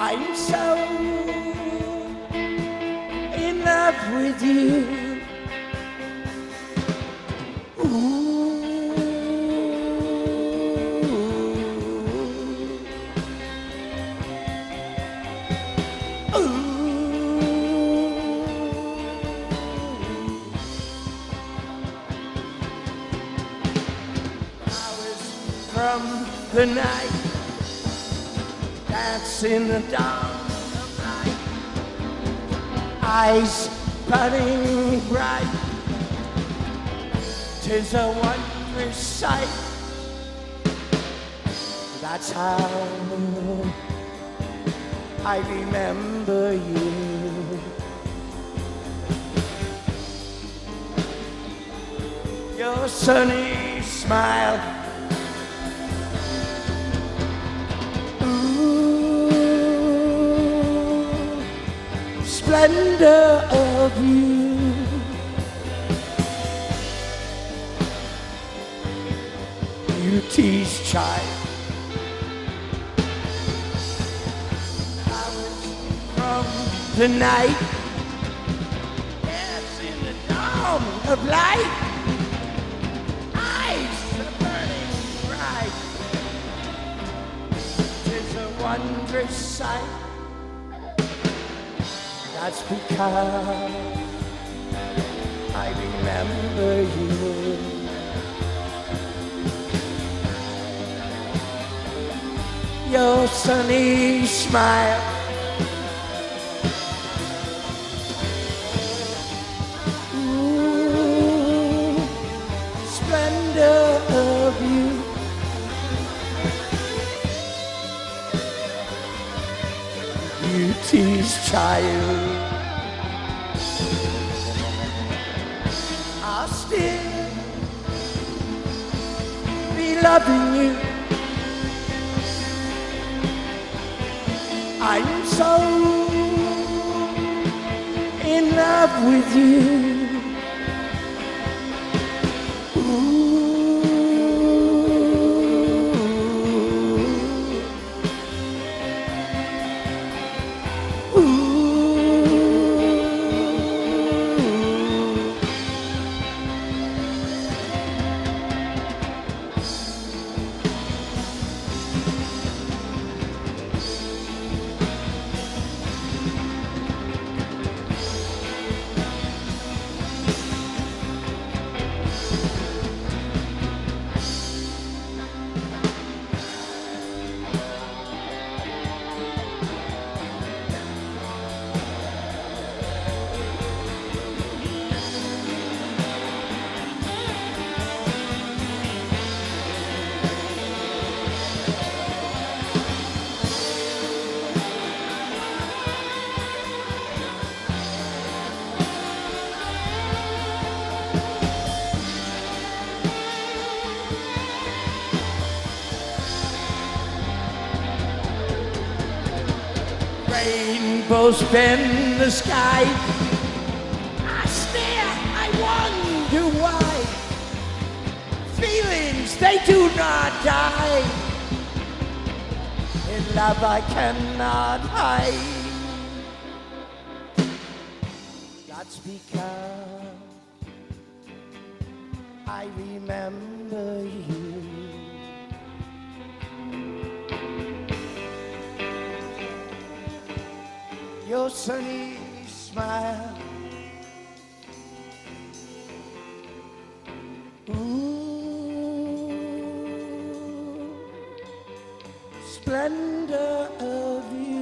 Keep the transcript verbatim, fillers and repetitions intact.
I'm so in love with you. From the night, dance in the dawn of night, eyes burning bright. 'Tis a wondrous sight. That's how I remember you. Your sunny smile, splendor of you, beauty's child. Hours from the night, yes, in the dawn of light, eyes are burning bright. 'Tis a wondrous sight. That's because I remember you. Your sunny smile, ooh, splendor of you, beauty's child. I'll still be loving you. I'm so in love with you. Rainbows bend the sky. I stare, I wonder why. Feelings, they do not die. In love I cannot hide. That's because I remember you. Your sunny smile, ooh, splendor of you.